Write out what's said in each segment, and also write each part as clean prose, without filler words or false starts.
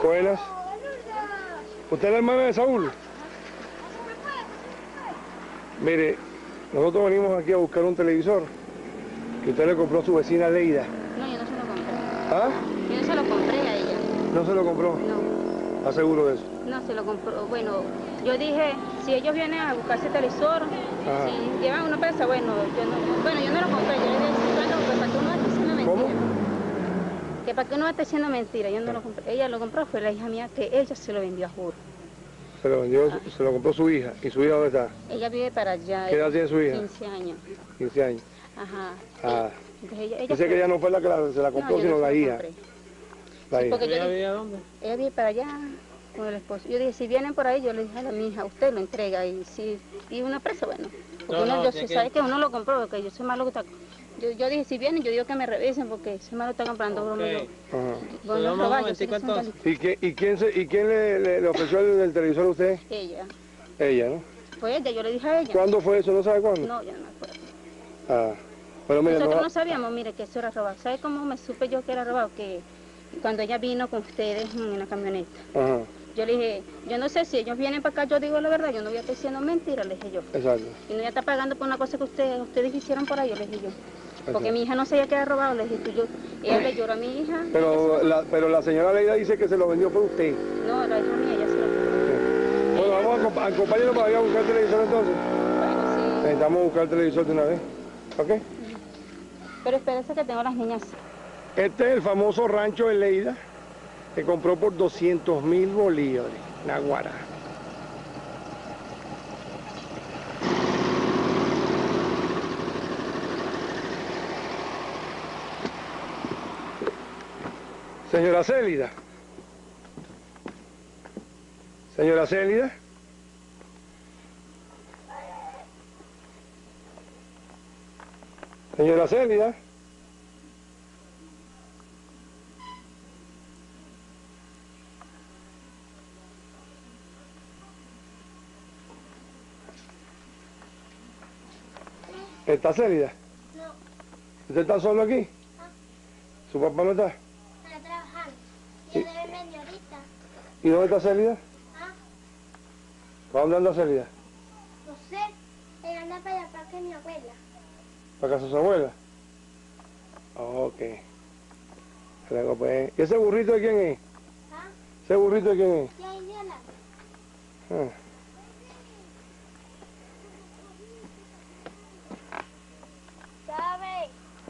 Buenas. ¿Usted es la hermana de Saúl? Mire, nosotros venimos aquí a buscar un televisor que usted le compró a su vecina Leida. No, yo no se lo compré. ¿Ah? Yo no se lo compré a ella. ¿No se lo compró? No. ¿Está seguro de eso? No se lo compró. Bueno, yo dije, si ellos vienen a buscar ese televisor, si llevan una pesa, bueno, yo no lo compré. Yo le dije, bueno, pues para que uno esté haciendo mentira. ¿Cómo? Que para que uno esté haciendo mentira, yo no lo compré. Ella lo compró, fue la hija mía que ella se lo vendió a juro. Se lo vendió, se lo compró su hija. ¿Y su hija dónde está? Ella vive para allá. ¿Qué edad tiene su hija? 15 años. 15 años. Ajá. Ah. Entonces Dice que ella no fue la que se la compró, no, sino no la hija. La hija. ¿Ella vive a dónde? Ella vive para allá con el esposo. Yo dije, si vienen por ahí, yo le dije a mi hija, usted lo entrega. Y si una presa, bueno. Porque yo sabe que uno lo compró, porque yo soy malo que está... Yo dije, si vienen, yo digo que me revisen, porque ese malo está comprando bromeros. Bueno, ¿Y quién le ofreció el televisor a usted? Ella. Ella, ¿no? Fue ella, yo le dije a ella. ¿Cuándo fue eso? ¿No sabe cuándo? No, ya no me acuerdo. Ah. Bueno, mire, nosotros no sabíamos, mire, que eso era robado. ¿Sabe cómo me supe yo que era robado? Que cuando ella vino con ustedes en la camioneta. Ajá. Yo le dije, yo no sé si ellos vienen para acá, yo digo la verdad, yo no voy a estar diciendo mentiras, le dije yo. Exacto. Y no voy a estar pagando por una cosa que ustedes hicieron por ahí, yo le dije yo. Porque mi hija no sabía que era robado, le dije yo. Ella le lloró a mi hija. Pero la señora Leida dice que se lo vendió por usted. No, la hija mía, ella se lo vendió. Bueno, vamos a acompañarnos para ir a buscar el televisor entonces. Bueno, sí. Necesitamos buscar el televisor de una vez. ¿Ok? Pero espérese que tengo las niñas. Este es el famoso rancho de Leida, que compró por 200.000 bolívares, Naguará. Señora Célida. Señora Célida. Señora Célida. ¿Está Célida? No. ¿Usted está solo aquí? ¿Su papá no está? Está trabajando. Yo debe venir ahorita. ¿Y dónde está Célida? ¿Ah? ¿Para dónde anda Célida? No sé. Ella anda para allá para que mi abuela. ¿Para casa de su abuela? Ok. Luego, pues, ¿y ese burrito de quién es? ¿Ah? ¿Ese burrito de quién es? Ya Indiana. Ah. ¿Sabe?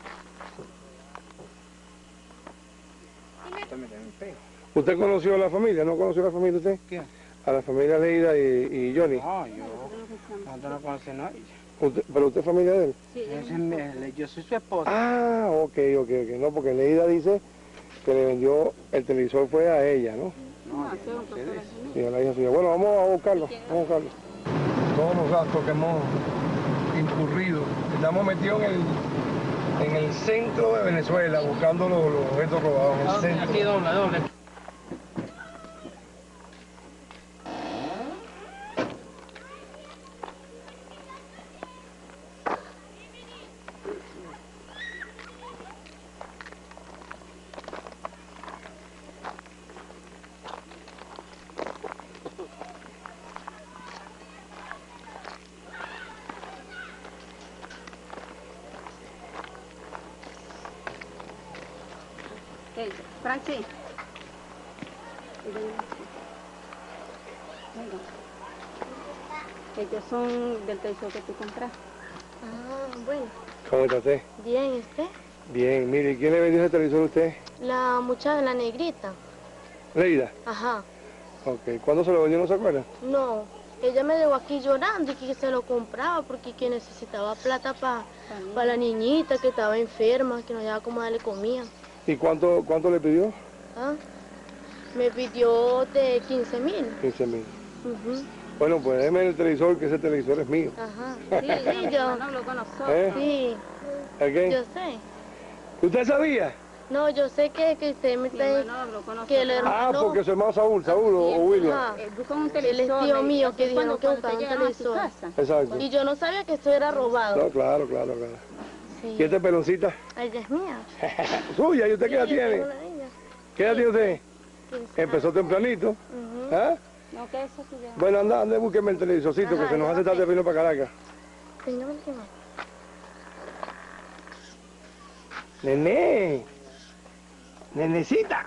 ¿Usted conoció a la familia? ¿No conoció a la familia usted? ¿Quién? A la familia Leida y Johnny. No, yo no conocí a nadie. ¿Pero usted es familia de él? Sí, Yo soy su esposa. Ah, ok. No, porque Leida dice que le vendió el televisor fue a ella, ¿no? No, Y a la hija suya. Bueno, vamos a buscarlo, Todos los gastos que hemos incurrido. Estamos metidos en el centro de Venezuela, buscando los objetos robados en el centro. Aquí doble. Francis. Ellos son del televisor que tú compraste. Ah, bueno. ¿Cómo está usted? Bien, ¿y usted? Bien, mire, ¿quién le vendió ese televisor a usted? La muchacha, la negrita. Leida. Ajá. Ok, ¿cuándo se lo vendió? ¿No se acuerda? No, ella me dejó aquí llorando y que se lo compraba porque que necesitaba plata para la niñita que estaba enferma, que no había cómo darle comida. ¿Y cuánto le pidió? ¿Ah? Me pidió de 15.000. 15.000. Bueno, pues déjeme el televisor, que ese televisor es mío. Ajá. Sí, yo no lo conozco. Sí, ¿El qué? yo sé. ¿Usted sabía? No, yo sé que usted me está que el hermano... Ah, porque su hermano Saúl o William. Ajá. Buscan un Él es televisor. tío mío que dijeron que cuando buscaban un televisor. Exacto. Y yo no sabía que esto era robado. No, claro. Sí. ¿Y esta peloncita? Ay, ella es mía. Suya, ¿y usted qué edad Sí, yo tengo tiene? una niña. ¿Qué edad tiene usted? Empezó tempranito. ¿Ah? No, que eso sí ya. Bueno, anda, búsqueme el televisorcito, que se nos hace tarde vino para Caracas. Nené. Nenecita.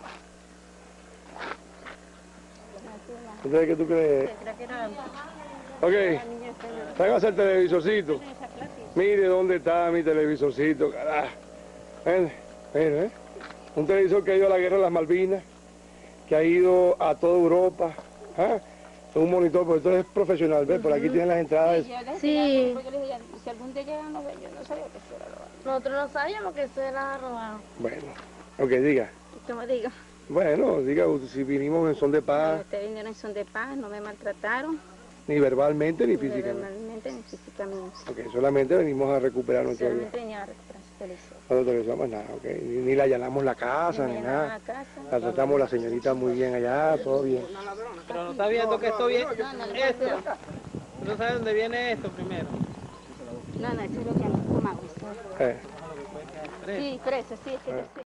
¿Qué tú crees? Ok, tráigase el televisorcito. Mire dónde está mi televisorcito, carajo. Mire, un televisor que ha ido a la guerra de las Malvinas, que ha ido a toda Europa. ¿Ah? Un monitor, porque esto es profesional, ¿ves? Por aquí tienen las entradas. Sí. Porque le dije, si algún día llegan a ver, yo no sabía que eso era robado. Nosotros no sabíamos que eso era robado. Bueno, ok, diga. ¿Qué me digo? Bueno, diga, si vinimos en son de paz, Ustedes vinieron en son de paz, no me maltrataron. ni verbalmente ni Ni físicamente. verbalmente ni físicamente. Ok, solamente venimos a recuperar nuestro vida. Solamente venía a recuperar su televisor. No autorizamos nada, ok. Ni le allanamos la casa, ni nada. La tratamos la señorita muy bien allá, todo bien. Pero no está viendo que esto viene. No, Esto. ¿Tú no sabes dónde viene esto primero? No, eso es lo que han tomado. Eh. Sí, fresa, sí, es que yo sé.